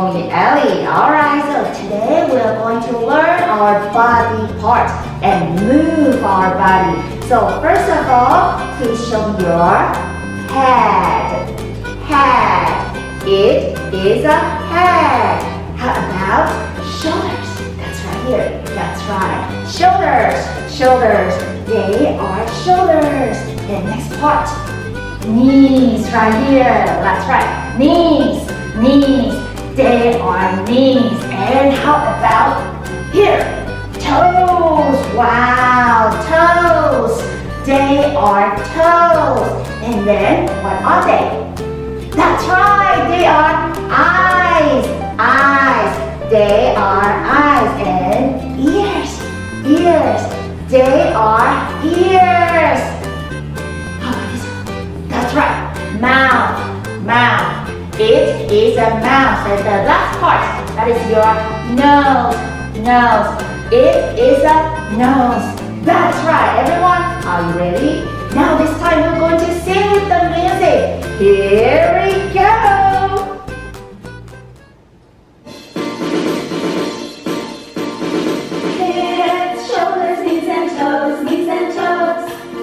me Ellie. Alright, so today we are going to learn our body parts and move our body. So first of all, please show me your head. Head. It is a head. How about shoulders? That's right here. That's right. Shoulders. Shoulders. They are shoulders. And next part. Knees right here. That's right. Knees. Knees. They are knees. And how about here? Toes. Wow. Toes. They are toes. And then what are they? That's right. They are eyes. Eyes. They are eyes. And ears. Ears. They are ears. How about this one? That's right. Mouth. Mouth. It is a mouth. And the last part, that is your nose. Nose. It is a nose. That's right, everyone. Are you ready? Now this time we're going to sing with the music. Here we go. Head, shoulders, knees and toes, knees and toes.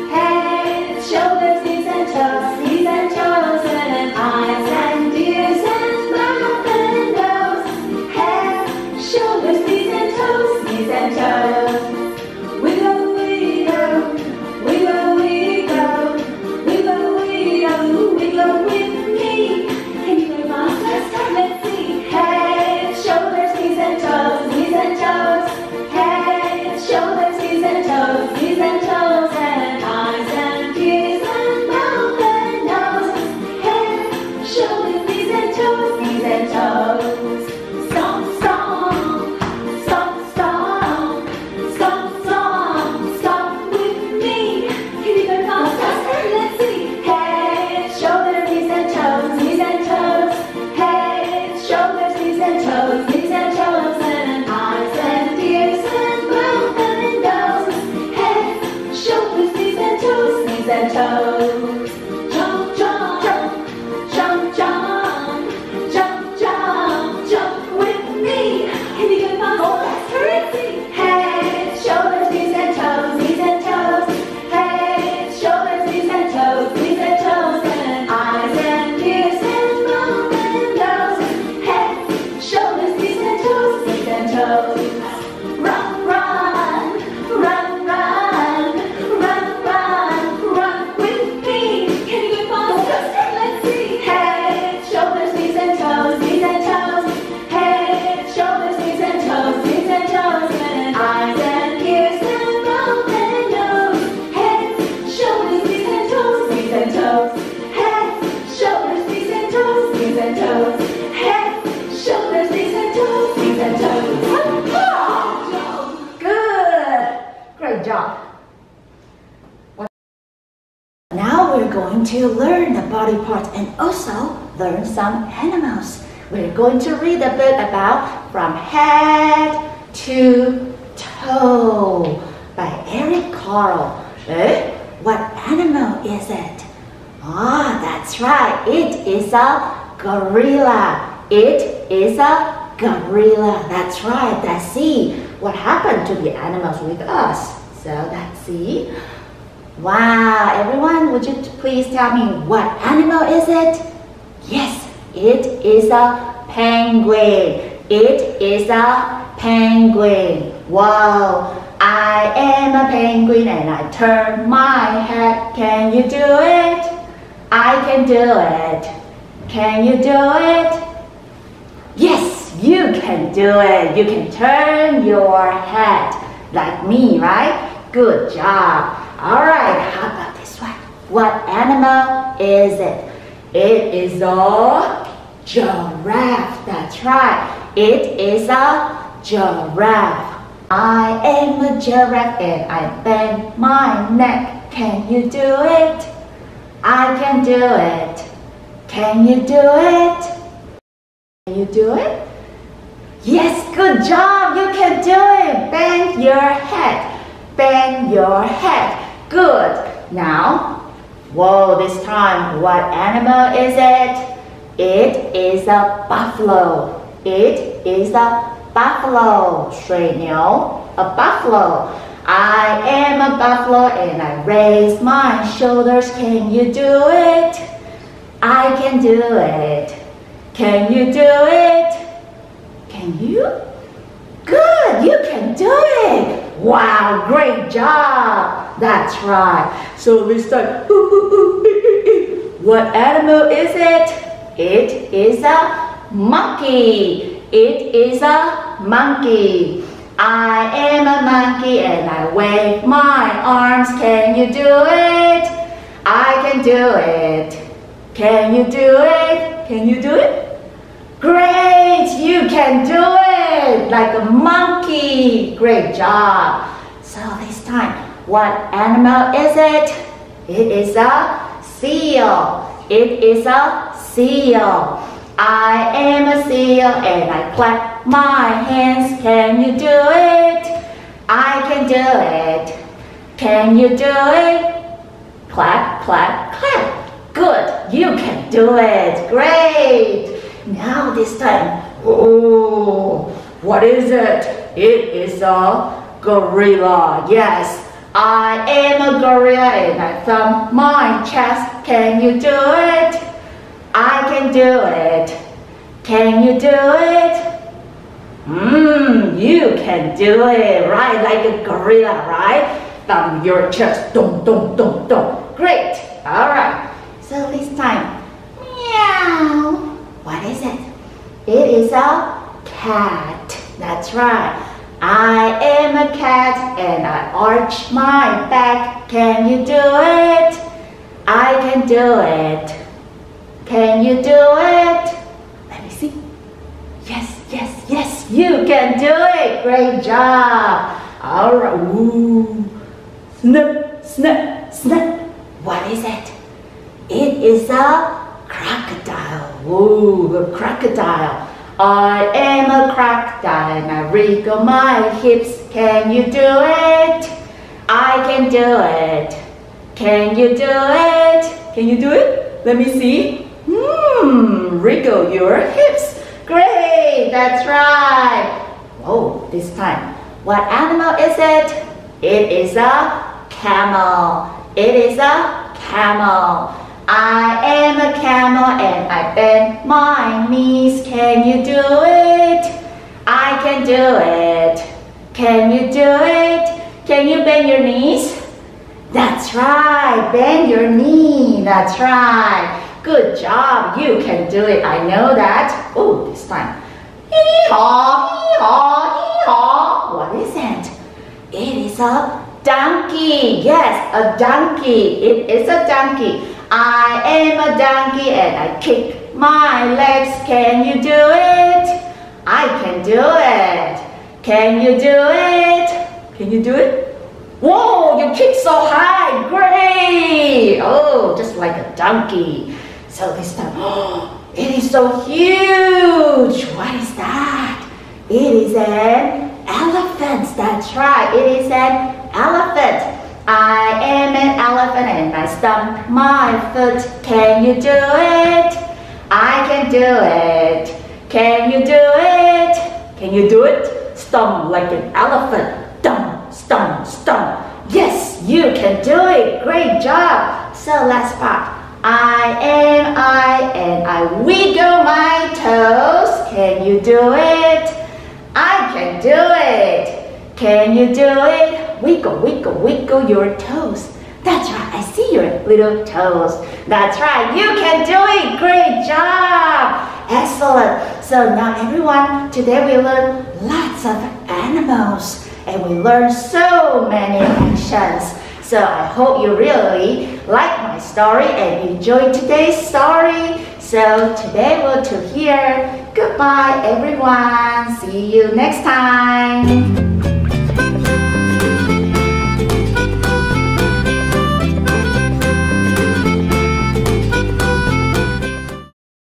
Head, shoulders, knees and toes, knees and toes. And eyes and ears and mouth and nose. Head, shoulders, knees and toes, knees and toes. Wiggle, wiggle, wiggle, wiggle, wiggle, wiggle, wiggle with me. Can you go fast? Let's see. Head, shoulders, knees and toes, knees and toes. Head, shoulders, knees and toes, knees and toes. And eyes and ears and mouth and nose. Head, shoulders, knees and toes, knees and toes. Stomp, stomp, stomp, stomp, stomp, stomp, stomp with me. Can you go faster? Let's see. Head, shoulders, knees and toes, knees and toes. Head, shoulders, knees and toes, knees and toes. And eyes and ears and mouth and nose. Head, shoulders, knees and toes, knees and toes. Jump, jump, jump, jump, jump, jump, jump, jump with me. Can you go faster? Let's see. Head, shoulders, knees and toes, knees and toes. Head, shoulders, knees and toes, knees and toes. And eyes and ears and mouth and nose. Head, shoulders, knees and toes, knees and toes. Run, run, run, run, run, run, run with me. Can you go faster? Let's see. Head, shoulders, knees and toes, knees and toes. Head, shoulders, knees and toes, knees and toes. And eyes and ears and mouth and nose. Head, shoulders, knees and toes, knees and toes. Head, shoulders, knees and toes, knees and toes. Head, shoulders, knees and toes, knees and toes. Good. Great job. Now we're going to learn the body parts and also learn some animals. We're going to read a bit about From Head to Toe by Eric Carle. What animal is it? Ah, that's right. It is a gorilla. It is a gorilla. That's right. Let's see what happened to the animals with us. So let's see. Wow, everyone, would you please tell me what animal is it? Yes, it is a penguin. It is a penguin. Wow, I am a penguin and I turn my head. Can you do it? I can do it. Can you do it? Yes, you can do it. You can turn your head like me, right? Good job. Alright, how about this one? What animal is it? It is a giraffe. That's right. It is a giraffe. I am a giraffe and I bend my neck. Can you do it? I can do it. Can you do it? Can you do it? Yes, good job. You can do it. Bend your head. Bend your head. Good. Now, whoa, this time, what animal is it? It is a buffalo. It is a buffalo. 水牛 a buffalo. I am a buffalo and I raise my shoulders. Can you do it? I can do it. Can you do it? Can you? Good, you can do it. Wow, great job. That's right. So this time, what animal is it? It is a monkey. It is a monkey. I am a monkey and I wave my arms. Can you do it? I can do it. Can you do it? Can you do it? Great, you can do it like a monkey. Great job. So this time, what animal is it? It is a seal. It is a seal. I am a seal and I clap my hands. Can you do it? I can do it. Can you do it? Clap, clap, clap. Good, you can do it. Great. Now this time, oh, what is it? It is a gorilla. Yes, I am a gorilla and I thump my chest. Can you do it? I can do it. Can you do it? You can do it, right? Like a gorilla, right? Thump your chest. Dum, dum, dum, dum. Great. All right. So this time, meow. What is it? It is a cat. That's right. I am a cat and I arch my back. Can you do it? I can do it. Can you do it? Let me see. Yes, yes, yes, you can do it. Great job. All right. Ooh. Snip, snip, snip. What is it? It is a crocodile. Ooh, the crocodile. I am a crocodile and I wriggle my hips. Can you do it? I can do it. Can you do it? Can you do it? Let me see. Wriggle your hips. Great, that's right. Whoa, this time. What animal is it? It is a camel. It is a camel. I am a camel and I bend my knees. Can you do it? I can do it. Can you do it? Can you bend your knees? That's right, bend your knee. That's right. Good job, you can do it. I know that. Oh, this time. Hee-haw, hee-haw, hee-haw. What is it? It is a donkey. Yes, a donkey. It is a donkey. I am a donkey and I kick my legs. Can you do it? I can do it. Can you do it? Can you do it? Whoa, you kick so high. Great. Oh, just like a donkey. So this time, oh, it is so huge. What is that? It is an elephant. That's right. It is an elephant. I am an elephant and I stomp my foot. Can you do it? I can do it. Can you do it? Can you do it? Stomp like an elephant. Stomp, stomp, stomp. Yes, you can do it. Great job. So last part. I and I wiggle my toes. Can you do it? I can do it. Can you do it? Wiggle, wiggle, wiggle your toes. That's right, I see your little toes. That's right, you can do it. Great job. Excellent. So now everyone, today we learned lots of animals and we learned so many actions. So I hope you really like my story and enjoyed today's story. So today we're to here. Goodbye everyone. See you next time.